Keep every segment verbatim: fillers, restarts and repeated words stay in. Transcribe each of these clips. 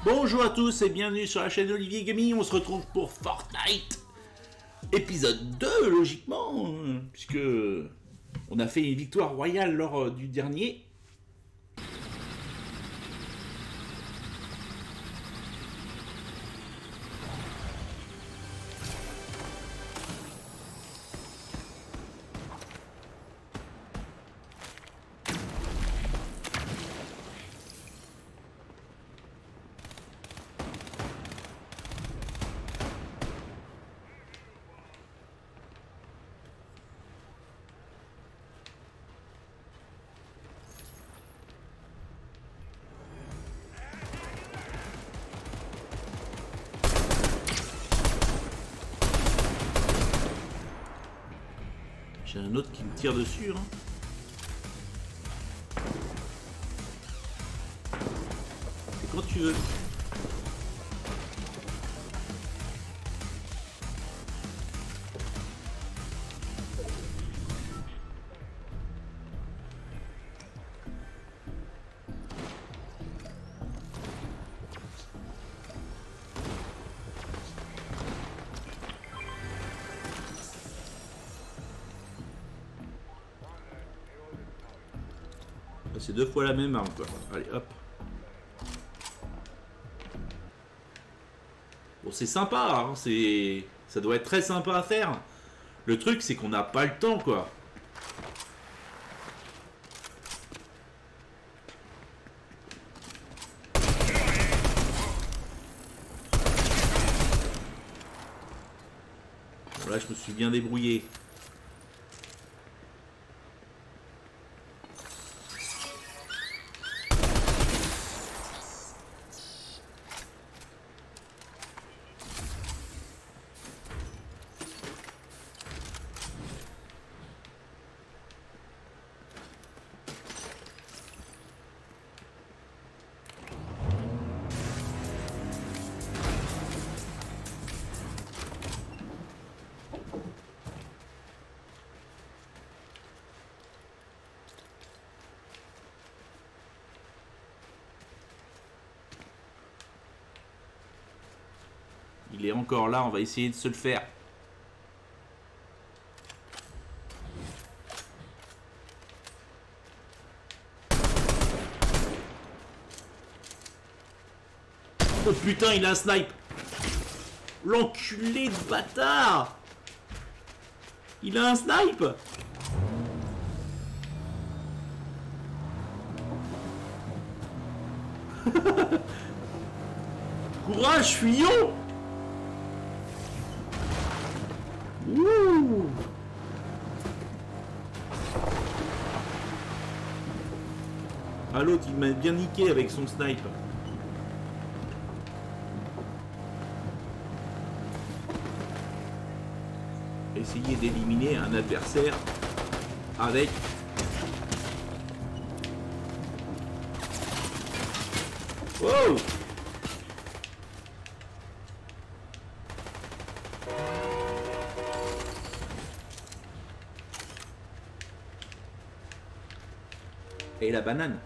Bonjour à tous et bienvenue sur la chaîne Olivier Gaming. On se retrouve pour Fortnite épisode deux, logiquement, puisque on a fait une victoire royale lors du dernier. J'ai un autre qui me tire dessus. Hein. C'est quand tu veux. C'est deux fois la même arme, quoi. Allez, hop. Bon, c'est sympa, hein. C'est... Ça doit être très sympa à faire. Le truc, c'est qu'on n'a pas le temps, quoi. Bon, là, je me suis bien débrouillé. Il est encore là, on va essayer de se le faire. Oh putain, il a un snipe. L'enculé de bâtard. Il a un snipe. Courage, fuyons. Ouh. Ah, l'autre il m'a bien niqué avec son snipe. Essayer d'éliminer un adversaire avec wow. Et la banane.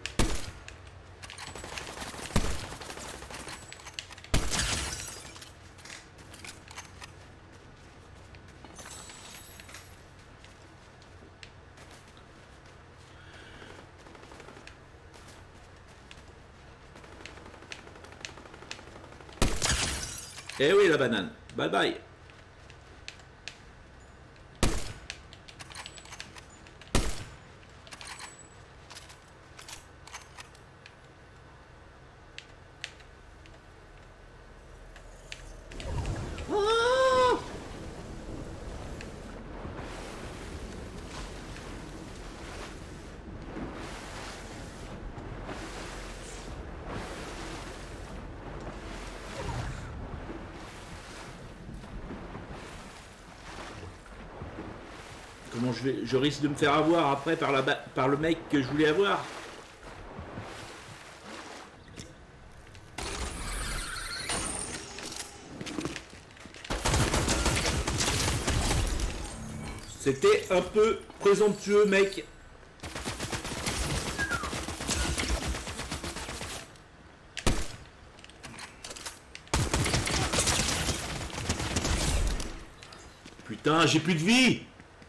Eh oui, la banane. Bye bye. Comment je vais, je risque de me faire avoir après par la par le mec que je voulais avoir. C'était un peu présomptueux, mec. Putain, j'ai plus de vie.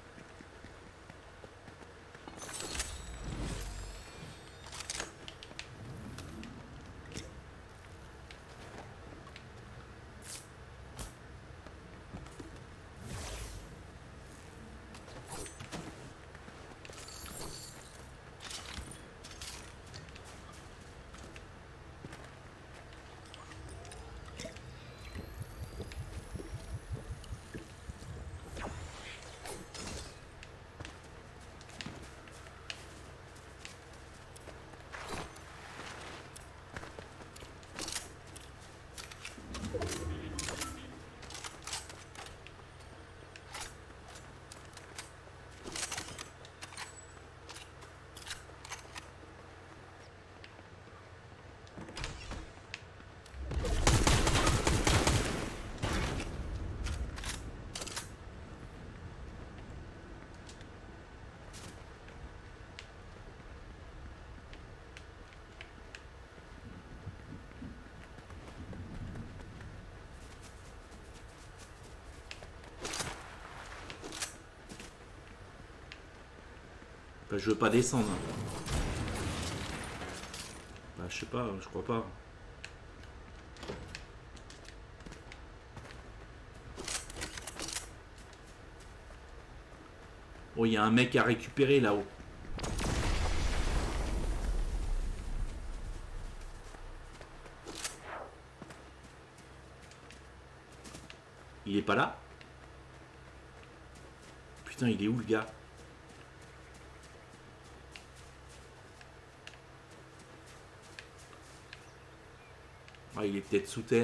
Bah, je veux pas descendre. Bah, je sais pas, je crois pas. Oh, il y a un mec à récupérer là-haut. Il est pas là? Putain, il est où le gars? Ah, il est peut-être sous terre.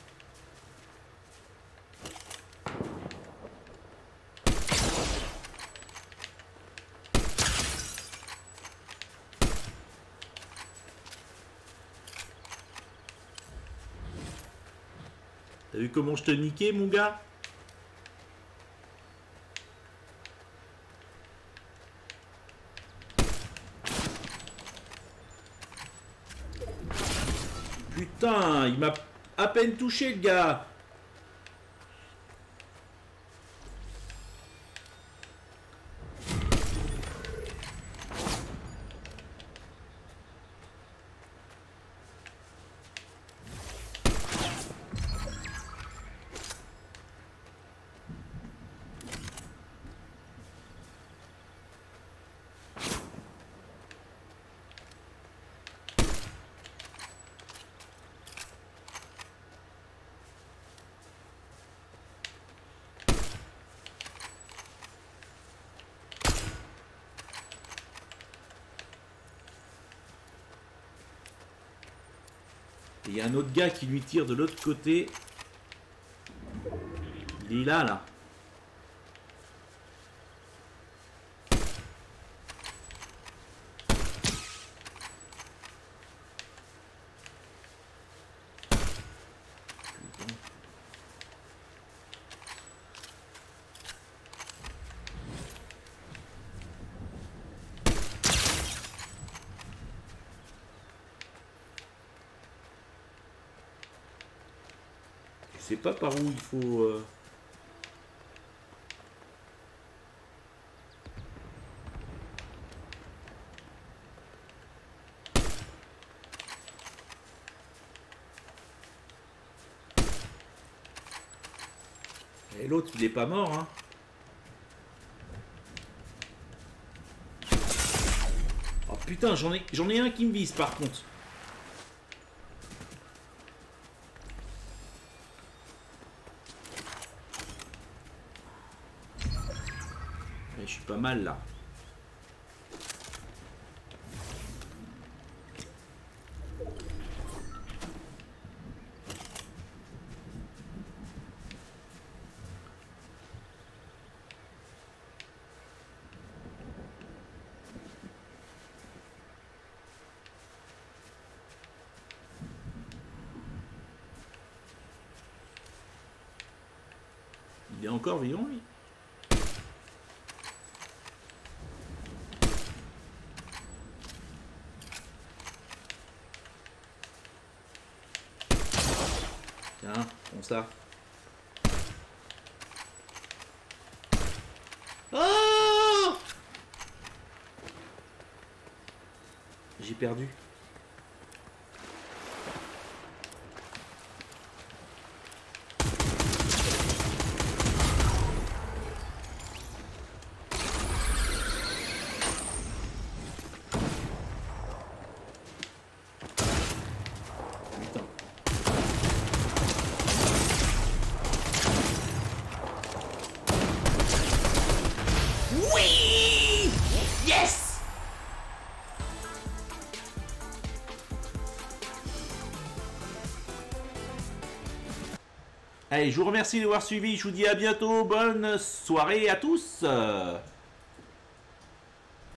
T'as vu comment je te niquais, mon gars? Putain, il m'a à peine touché, le gars. Il y a un autre gars qui lui tire de l'autre côté. Il est là, là. Je sais pas par où il faut... Euh... Et l'autre, il est pas mort, hein. Oh putain, j'en ai, j'en ai un qui me vise par contre. Je suis pas mal là. Il est encore vivant, lui. Tiens, prends ça. Oh! J'ai perdu. Oui! Yes! Allez, je vous remercie de m'avoir suivi, je vous dis à bientôt, bonne soirée à tous.